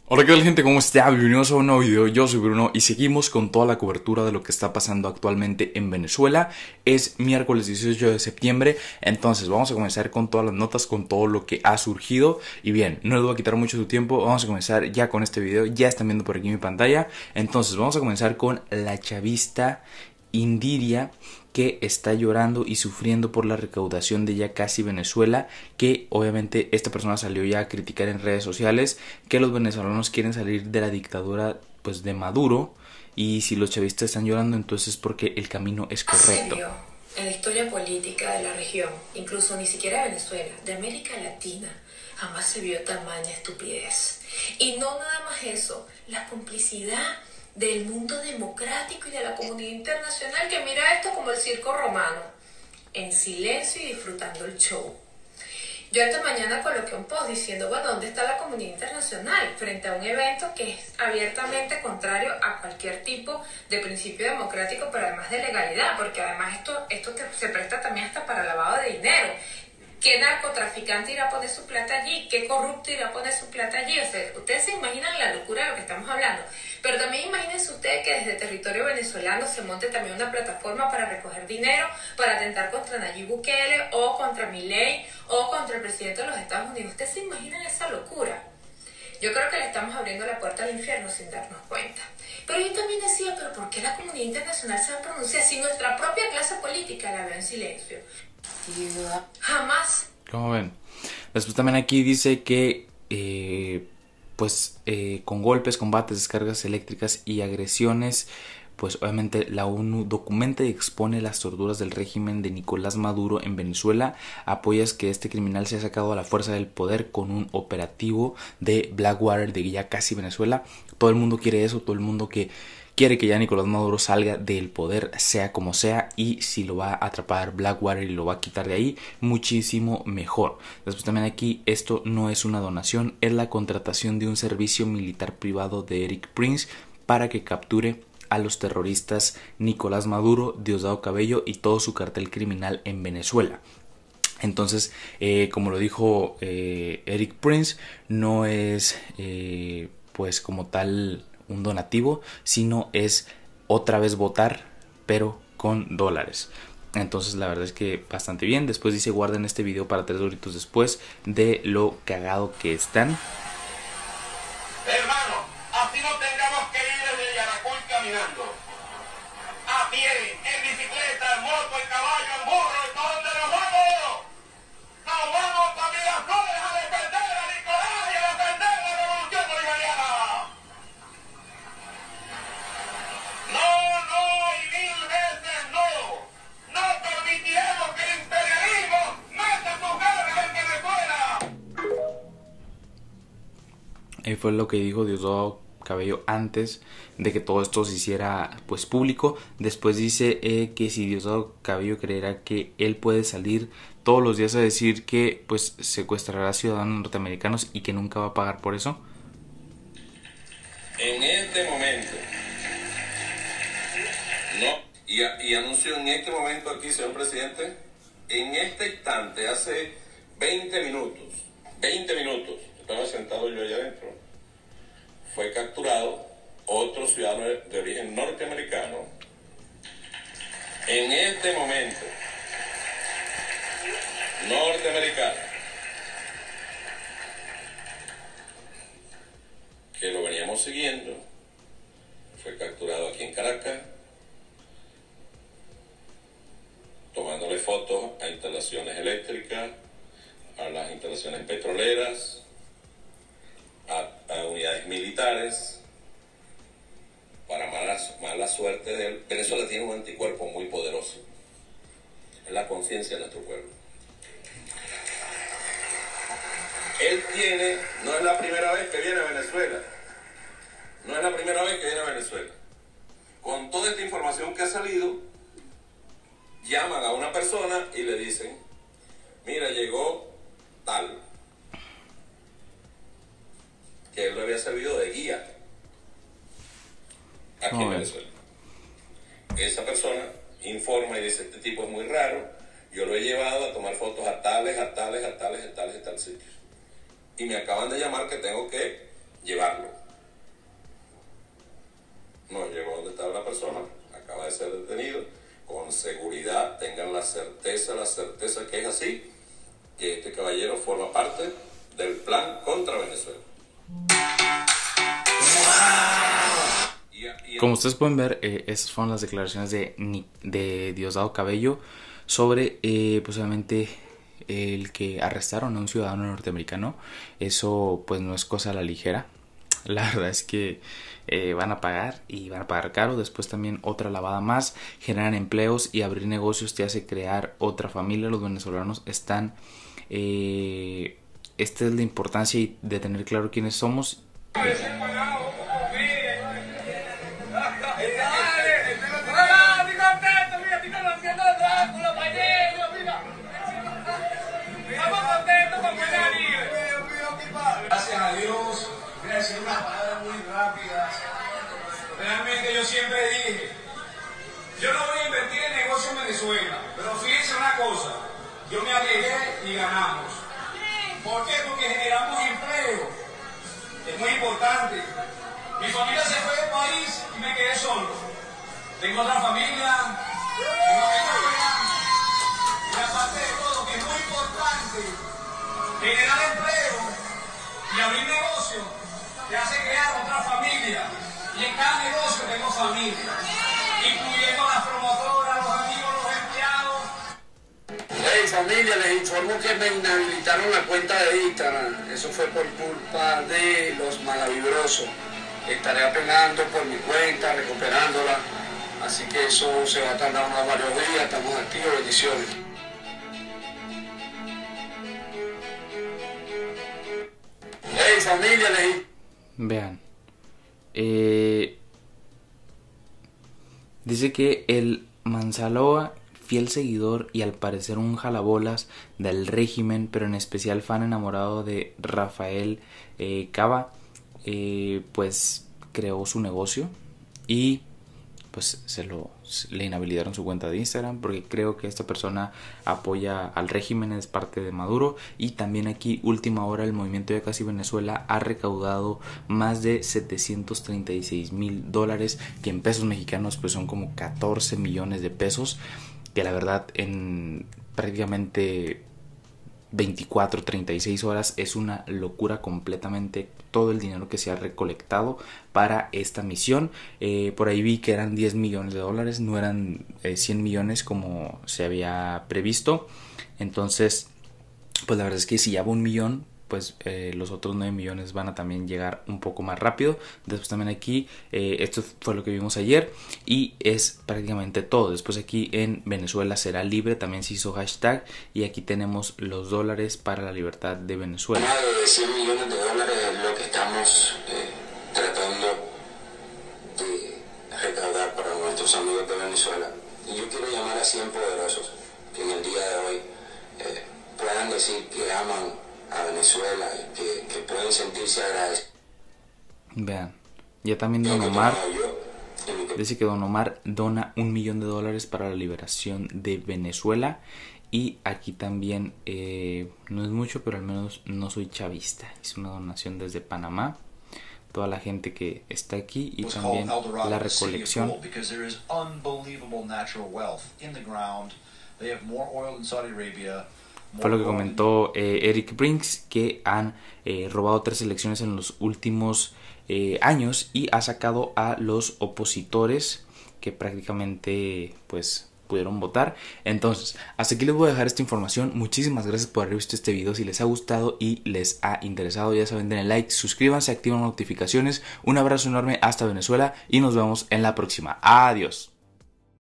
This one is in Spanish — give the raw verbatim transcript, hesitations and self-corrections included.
Hola, ¿qué tal, gente? ¿Cómo está? Bienvenidos a un nuevo video. Yo soy Bruno y seguimos con toda la cobertura de lo que está pasando actualmente en Venezuela. Es miércoles dieciocho de septiembre, entonces vamos a comenzar con todas las notas, con todo lo que ha surgido. Y bien, no les voy a quitar mucho su tiempo, vamos a comenzar ya con este video. Ya están viendo por aquí mi pantalla. Entonces vamos a comenzar con la chavista Indiria, que está llorando y sufriendo por la recaudación de ya casi Venezuela, que obviamente esta persona salió ya a criticar en redes sociales que los venezolanos quieren salir de la dictadura pues de Maduro, y si los chavistas están llorando entonces es porque el camino es correcto. ¿Serio? En la historia política de la región, incluso ni siquiera de Venezuela, de América Latina, jamás se vio tamaña estupidez. Y no nada más eso, la complicidad del mundo democrático y de la comunidad internacional que mira esto como el circo romano, en silencio y disfrutando el show. Yo esta mañana coloqué un post diciendo, bueno, ¿dónde está la comunidad internacional frente a un evento que es abiertamente contrario a cualquier tipo de principio democrático, pero además de legalidad? Porque además esto, esto te, se presta también hasta para lavado de dinero. ¿Qué narcotraficante irá a poner su plata allí? ¿Qué corrupto irá a poner su plata allí? O sea, ustedes se imaginan la locura de lo que estamos hablando. Pero también imagínense ustedes que desde territorio venezolano se monte también una plataforma para recoger dinero, para atentar contra Nayib Bukele o contra Milei o contra el presidente de los Estados Unidos. ¿Ustedes se imaginan esa locura? Yo creo que le estamos abriendo la puerta al infierno sin darnos cuenta. Pero yo también decía, ¿pero por qué la comunidad internacional se va a pronunciar si nuestra propia clase política la ve en silencio? Jamás. Como ven, después también aquí dice que eh, pues eh, con golpes, combates, descargas eléctricas y agresiones, pues obviamente la ONU documenta y expone las torturas del régimen de Nicolás Maduro en Venezuela. Apoyas que este criminal se ha sacado a la fuerza del poder con un operativo de Blackwater de ya casi Venezuela. Todo el mundo quiere eso, todo el mundo que quiere que ya Nicolás Maduro salga del poder, sea como sea, y si lo va a atrapar Blackwater y lo va a quitar de ahí, muchísimo mejor. Después también aquí, esto no es una donación, es la contratación de un servicio militar privado de Erik Prince para que capture a los terroristas Nicolás Maduro, Diosdado Cabello y todo su cartel criminal en Venezuela. Entonces, eh, como lo dijo eh, Erik Prince, no es eh, pues como tal un donativo, sino es otra vez votar, pero con dólares. Entonces la verdad es que bastante bien. Después dice, guarden este video para tres doritos después de lo cagado que están. Hermano, así no tengamos que ir desde Yaracuy caminando, a pie, en bicicleta, en moto, en caballo, en burro, ¿en dónde nos vamos? Nos vamos para Miraflores a defender a Nicolás y a defender la revolución bolivariana. No, no y mil veces no. No permitiremos que el imperialismo meta sus garras en Venezuela. Ahí fue lo que dijo Diosdado Cabello antes de que todo esto se hiciera pues público. Después dice eh, que si Diosdado Cabello creerá que él puede salir todos los días a decir que pues secuestrará a ciudadanos norteamericanos y que nunca va a pagar por eso. En este momento, no, y, y anuncio en este momento aquí, señor presidente, en este instante, hace veinte minutos, veinte minutos, estaba sentado yo allá adentro, fue capturado otro ciudadano de, de origen norteamericano. En este momento, norteamericano, que lo veníamos siguiendo, fue capturado aquí en Caracas, tomándole fotos a instalaciones eléctricas, a las instalaciones petroleras, a, a unidades militares. Para mala, mala suerte de él, Venezuela tiene un anticuerpo muy poderoso, es la conciencia de nuestro pueblo. Él tiene, no es la primera vez que viene a Venezuela, no es la primera vez que viene a Venezuela. Con toda esta información que ha salido, llaman a una persona y le dicen, mira, llegó tal, que él le había servido de guía aquí en Venezuela. Esa persona informa y dice, este tipo es muy raro, yo lo he llevado a tomar fotos a tales, a tales, a tales, a tales, a tales sitios. Y me acaban de llamar que tengo que llevarlo. que es así, que este caballero forma parte del plan contra Venezuela. Como ustedes pueden ver, eh, esas fueron las declaraciones de, de Diosdado Cabello sobre, eh, pues obviamente, el que arrestaron a un ciudadano norteamericano. Eso pues no es cosa a la ligera. La verdad es que eh, van a pagar y van a pagar caro. Después también otra lavada más. Generan empleos y abrir negocios te hace crear otra familia. Los venezolanos están... Eh, esta es la importancia de tener claro quiénes somos. Gracias a Dios, voy a decir unas palabras muy rápidas. Realmente yo siempre dije, yo no voy a invertir en negocio en Venezuela, pero fíjense una cosa, yo me arriesgué y ganamos. ¿Por qué? Porque generamos empleo. Es muy importante. Mi familia se fue del país y me quedé solo. Tengo otra familia, tengo mi novia, y aparte de todo, que es muy importante, generar empleo y abrir negocio te hace crear otra familia. Y en cada negocio tengo familia, incluyendo las promotoras, los amigos, los empleados. Hey familia, les informo que me inhabilitaron la cuenta de Instagram. Eso fue por culpa de los malavibrosos. Estaré apelando por mi cuenta, recuperándola. Así que eso se va a tardar unos varios días. Estamos activos, bendiciones. Hey familia, les... Vean. Eh, dice que el Manzaloa, fiel seguidor y al parecer un jalabolas del régimen, pero en especial fan enamorado de Rafael eh, Cava, eh, pues creó su negocio y pues se lo le inhabilitaron su cuenta de Instagram porque creo que esta persona apoya al régimen, es parte de Maduro. Y también aquí, última hora, el movimiento Ya Casi Venezuela ha recaudado más de setecientos treinta y seis mil dólares, que en pesos mexicanos pues son como catorce millones de pesos, que la verdad en prácticamente veinticuatro, treinta y seis horas es una locura completamente todo el dinero que se ha recolectado para esta misión. Eh, por ahí vi que eran diez millones de dólares, no eran eh, cien millones como se había previsto. Entonces, pues la verdad es que si ya va un millón, pues eh, los otros nueve millones van a también llegar un poco más rápido. Después también aquí, eh, esto fue lo que vimos ayer y es prácticamente todo. Después aquí en Venezuela será libre, también se hizo hashtag y aquí tenemos los dólares para la libertad de Venezuela. Más de cien millones de dólares es lo que estamos eh, tratando de recaudar para nuestros amigos de Venezuela. Y yo quiero llamar a cien poderosos que en el día de hoy eh, puedan decir que aman a Venezuela y que, que pueden sentirse agradecidos. Vean, ya también Don Omar dice que Don Omar dona un millón de dólares para la liberación de Venezuela. Y aquí también eh, no es mucho, pero al menos no soy chavista. Es una donación desde Panamá. Toda la gente que está aquí y también la recolección. Fue lo que comentó eh, Eric Brinks, que han eh, robado tres elecciones en los últimos eh, años y ha sacado a los opositores que prácticamente pues pudieron votar. Entonces, hasta aquí les voy a dejar esta información. Muchísimas gracias por haber visto este video. Si les ha gustado y les ha interesado, ya saben, denle like, suscríbanse, activen las notificaciones. Un abrazo enorme hasta Venezuela y nos vemos en la próxima. Adiós.